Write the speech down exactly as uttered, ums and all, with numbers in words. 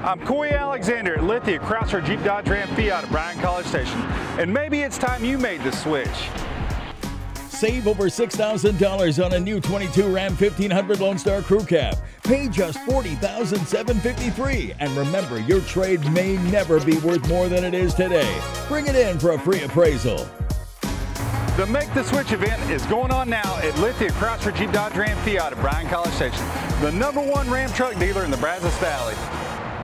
I'm Coy Alexander at Lithia Chrysler Jeep Dodge Ram Fiat at Bryan College Station, and maybe it's time you made the switch. Save over six thousand dollars on a new twenty-two Ram fifteen hundred Lone Star Crew Cab. Pay just forty thousand seven hundred fifty-three dollars. And remember, your trade may never be worth more than it is today. Bring it in for a free appraisal. The Make the Switch event is going on now at Lithia Chrysler Jeep Dodge Ram Fiat at Bryan College Station, the number one Ram truck dealer in the Brazos Valley.